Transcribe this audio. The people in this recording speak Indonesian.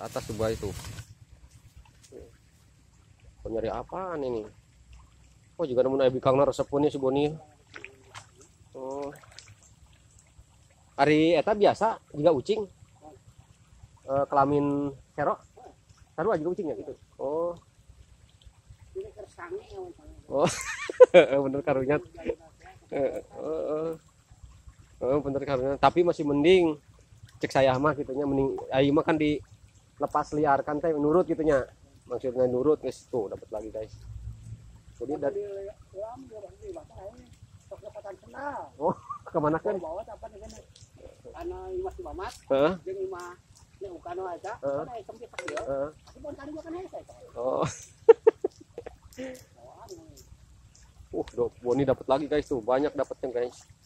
atas sebuah itu. Oh, nyari apaan ini? Oh juga nemu nabi kang resep pun si Boni. Oh. Ari eta biasa juga ucing. Kelamin serok. Sarua juga ucingnya gitu. Oh. Oh. Bener karunya. Oh, bener karunya. Tapi masih mending cek saya mah gitunya mending ai mah kan dilepas liarkan teh nurut gitunya. Maksudnya nurut guys tuh dapat lagi guys. Jadi dari oh kemana kan? Oh. Boni dapat lagi guys tuh banyak dapatnya guys.